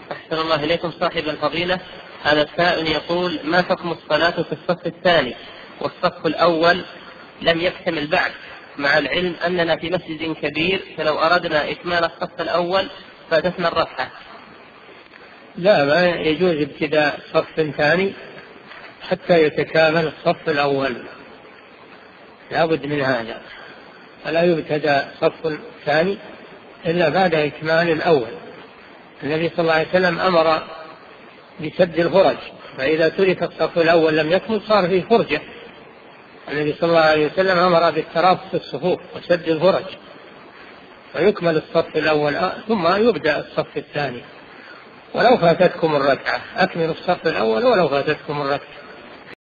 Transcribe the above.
أحسن الله إليكم صاحب الفضيلة. هذا السائل يقول: ما حكم الصلاة في الصف الثاني والصف الأول لم يكتمل بعد، مع العلم أننا في مسجد كبير، فلو أردنا إكمال الصف الأول فاتتنا الركعة؟ لا، ما يجوز ابتداء صف ثاني حتى يتكامل الصف الأول، لا بد من هذا، فلا يبتدأ صف ثاني إلا بعد إكمال الأول. النبي صلى الله عليه وسلم أمر بسد الفرج، فإذا ترك الصف الأول لم يكمل صار فيه فرجة. النبي صلى الله عليه وسلم أمر بالتراص في الصفوف وسد الفرج، فيكمل الصف الأول ثم يبدأ الصف الثاني. ولو فاتتكم الركعة أكملوا الصف الأول ولو فاتتكم الركعة.